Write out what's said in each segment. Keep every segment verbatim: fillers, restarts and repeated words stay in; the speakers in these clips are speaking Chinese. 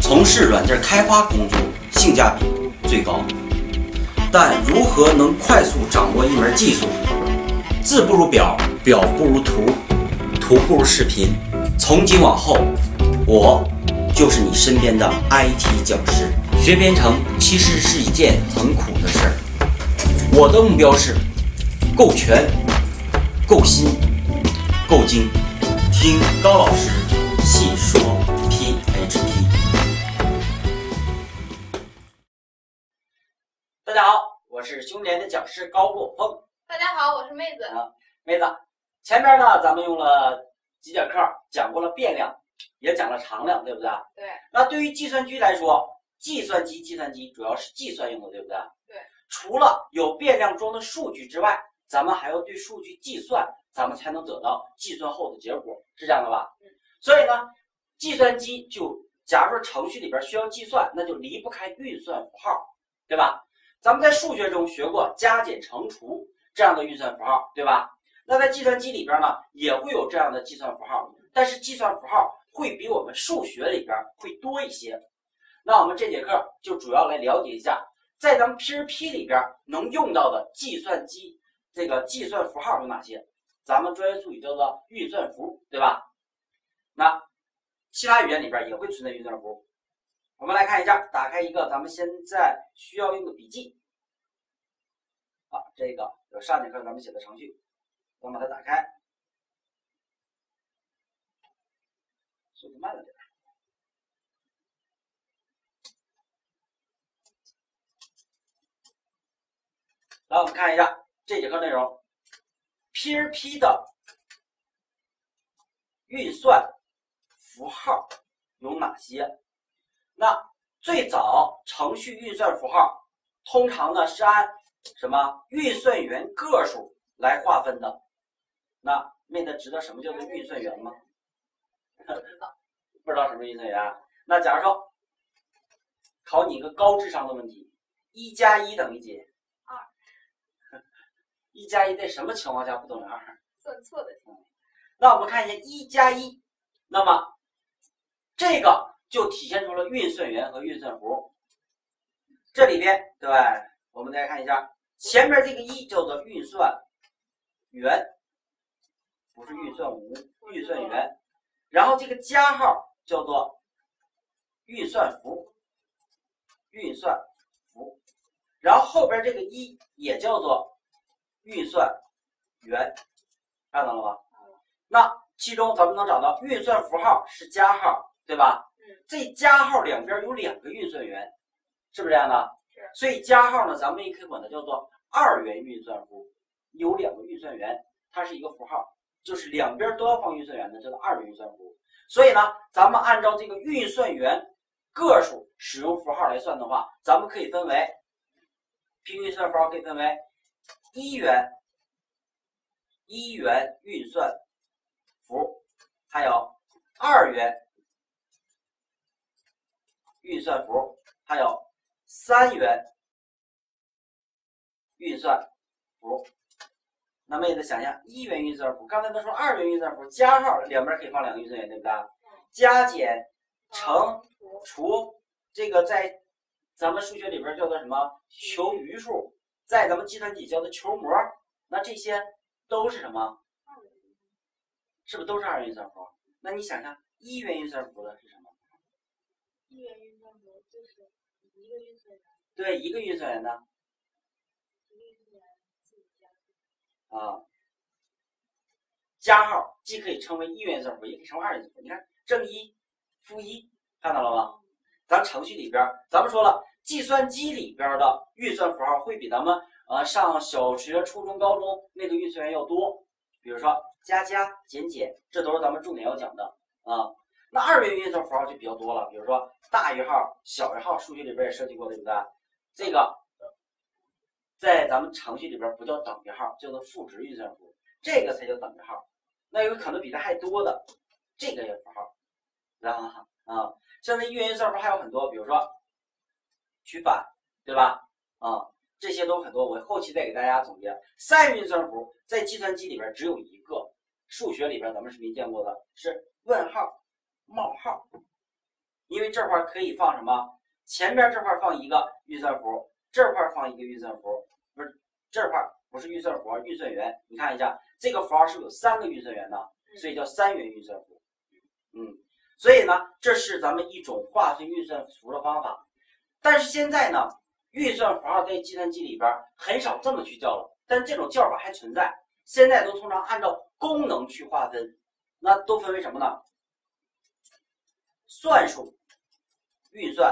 从事软件开发工作性价比最高。但如何能快速掌握一门技术？字不如表，表不如图，图不如视频。从今往后，我就是你身边的 I T 讲师。学编程其实是一件很苦的事儿。我的目标是够全、够新、够精。听高老师细说 P H P。大家好，我是兄弟连的讲师高若峰。 大家好，我是妹子。 啊，妹子，前面呢咱们用了几节课讲过了变量，也讲了常量，对不对？ 对。 那对于计算机来说，计算机计算机主要是计算用的，对不对？ 对。除了有变量中的数据之外，咱们还要对数据计算，咱们才能得到计算后的结果，是这样的吧？ 嗯。 所以呢，计算机就假如说程序里边需要计算，那就离不开运算符号，对吧？咱们在数学中学过加减乘除这样的运算符号，对吧？那在计算机里边呢，也会有这样的计算符号，但是计算符号会比我们数学里边会多一些。那我们这节课就主要来了解一下，在咱们 P H P 里边能用到的计算机这个计算符号有哪些？咱们专业术语叫做运算符，对吧？那其他语言里边也会存在运算符。我们来看一下，打开一个咱们现在需要用的笔记。啊，这个有上节课咱们写的程序，我们把它打开，速度慢了点。来，我们看一下这节课内容 ，P H P 的运算符号有哪些？那最早程序运算符号通常呢是按什么运算元个数来划分的。那妹子知道什么叫做运算元吗？不知道，不知道什么运算元。那假如说考你一个高智商的问题，一加一等于几？ 二。 一加一在什么情况下不等于二？ 算错的情况。 那我们看一下一加一，那么这个就体现出了运算元和运算符。这里边，对吧？我们再看一下，前面这个一叫做运算元，不是运算无，运算元。然后这个加号叫做运算符，运算符。然后后边这个一也叫做运算元，看到了吗？那其中咱们能找到运算符号是加号，对吧？这加号两边有两个运算元，是不是这样的？ 是。 所以加号呢，咱们也可以管它叫做二元运算符，有两个运算元，它是一个符号，就是两边都要放运算元的，叫做二元运算符。所以呢，咱们按照这个运算元个数使用符号来算的话，咱们可以分为平行运算符号可以分为一元一元运算符，还有二元运算符，还有三元运算符。那妹子想想，一元运算符，刚才他说二元运算符加号两边可以放两个运算元，对不对？加减乘除，这个在咱们数学里边叫做什么？求余数，在咱们计算机叫做求模。那这些都是什么？是不是都是二元运算符？那你想想，一元运算符的是什么？ 一元运算符就是一个运算元。 对，一个运算元呢？ 一个运算元自己加。 啊，加号既可以称为一元运算符，也可以称为二元运算符。你看，正一、负一，看到了吗？咱程序里边，咱们说了，计算机里边的运算符号会比咱们呃上小学、初中、高中那个运算元要多。比如说加加、减减，这都是咱们重点要讲的啊。那二元运算符号就比较多了，比如说大于号、小于号，数学里边也涉及过，对不对？这个在咱们程序里边不叫等于号，叫做赋值运算符，这个才叫等于号。那有可能比它还多的，这个也符号，啊啊，像那一元运算符还有很多，比如说取反，对吧？啊，这些都很多，我后期再给大家总结。三元运算符在计算机里边只有一个，数学里边咱们是没见过的，是问号、冒号。因因为这块可以放什么？前面这块放一个运算符，这块放一个运算符，不是这块不是运算符，运算元。你看一下，这个符号是不是有三个运算元的，所以叫三元运算符。嗯，所以呢，这是咱们一种划分运算符的方法。但是现在呢，运算符号在计算机里边很少这么去叫了，但这种叫法还存在。现在都通常按照功能去划分，那都分为什么呢？算术运算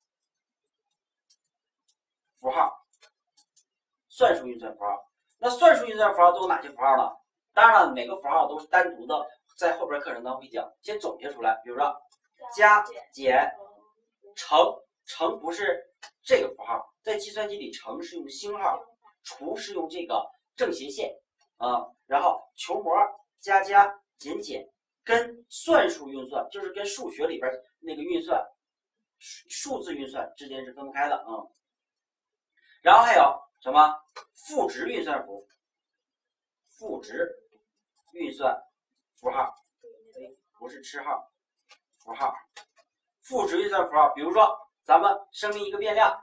符号，算术运算符号。那算术运算符号都有哪些符号呢？当然了，每个符号都是单独的，在后边课程当中会讲，先总结出来。比如说加、减、乘，乘不是这个符号，在计算机里乘是用星号，除是用这个正斜线啊、嗯。然后求模、加加、减减，跟算术运算就是跟数学里边那个运算、数字运算之间是分不开的啊、嗯。然后还有什么赋值运算符，赋值运算符号，不是吃号，符号，赋值运算符号。比如说，咱们生成一个变量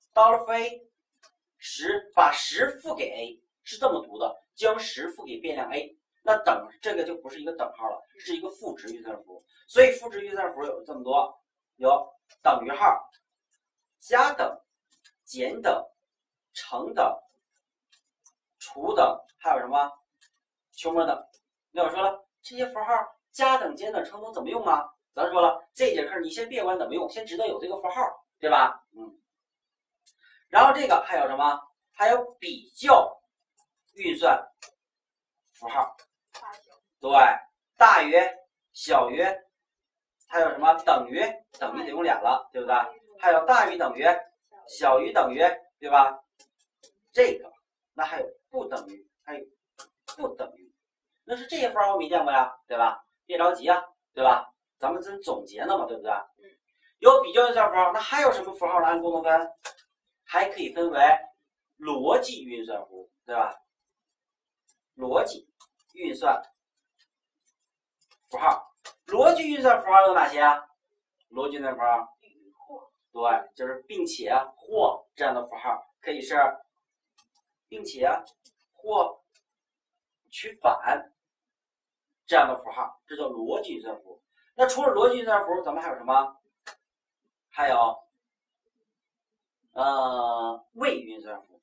$a 十，把十赋给 a， 是这么读的，将十赋给变量 a， 那等这个就不是一个等号了，是一个赋值运算符。所以赋值运算符有这么多，有等于号、加等、减等、乘等、除等，还有什么求模等。那我说了，这些符号加等、减等、乘等怎么用啊？咱说了，这节课你先别管怎么用，先知道有这个符号，对吧？嗯。然后这个还有什么？还有比较运算符号，对，大于、小于，还有什么等于？等于得用俩了，对不对？还有大于等于、小于等于，对吧？这个，那还有不等于，还有不等于，那是这些符号我没见过呀，对吧？别着急啊，对吧？咱们这总结呢嘛，对不对？嗯。有比较运算符号，那还有什么符号呢？按功能分，还可以分为逻辑运算符，对吧？逻辑运算符号，逻辑运算符号有哪些啊？逻辑运算符号，对，就是并且或这样的符号，可以是并且或取反这样的符号，这叫逻辑运算符。那除了逻辑运算符，咱们还有什么？还有呃位运算符，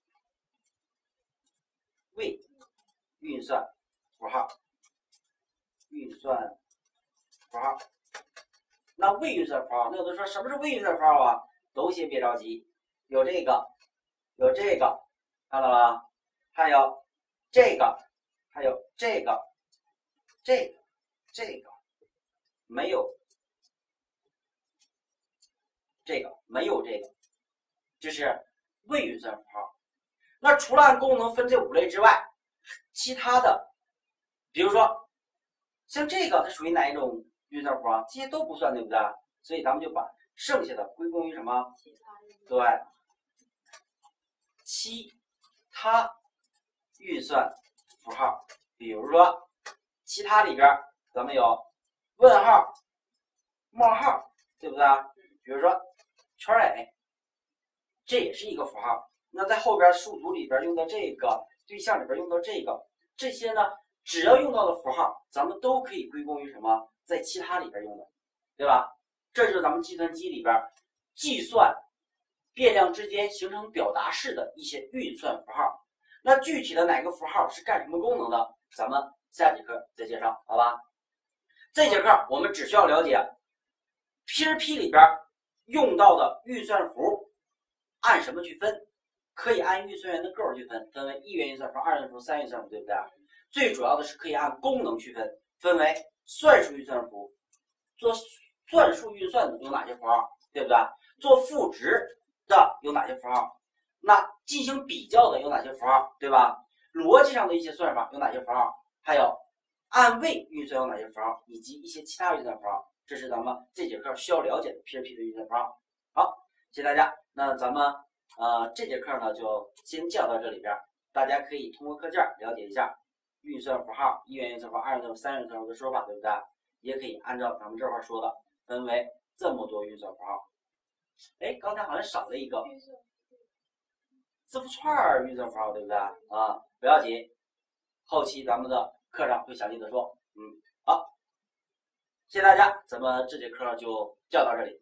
位运算符号，运算符号。那位运算符号，那有的说什么是位运算符号啊？都先别着急，有这个，有这个，看到了？还有这个，还有这个，这个，这个，没有这个，没有这个，这是位运算符号。那除了按功能分这五类之外，其他的，比如说像这个，它属于哪一种运算符号？这些都不算，对不对？所以咱们就把剩下的归功于什么？对，其他运算符号。比如说，其他里边咱们有问号、冒号，对不对？比如说圈 A， 这也是一个符号。那在后边数组里边用到这个，对象里边用到这个，这些呢，只要用到的符号，咱们都可以归功于什么？在其他里边用的，对吧？这就是咱们计算机里边计算变量之间形成表达式的一些运算符号。那具体的哪个符号是干什么功能的，咱们下节课再介绍，好吧？这节课我们只需要了解 P R P 里边用到的运算符按什么去分，可以按运算元的个去分，分为一元运算符、二元运算符、三元运算符，对不对？最主要的是可以按功能去分，分为算术运算符，做算术运算的有哪些符号，对不对？做赋值的有哪些符号？那进行比较的有哪些符号，对吧？逻辑上的一些算法有哪些符号？还有按位运算有哪些符号，以及一些其他运算符号，这是咱们这节课需要了解的 P R P 的运算符号。好，谢谢大家。那咱们呃这节课呢就先教到这里边，大家可以通过课件了解一下运算符号、一元运算符、二元运算符、三元运算符的说法，对不对？也可以按照咱们这块说的，分为这么多运算符号。哎，刚才好像少了一个字符串运算符号，对不对啊？不要紧，后期咱们的课上会详细的说。嗯，好，谢谢大家，咱们这节课就教到这里。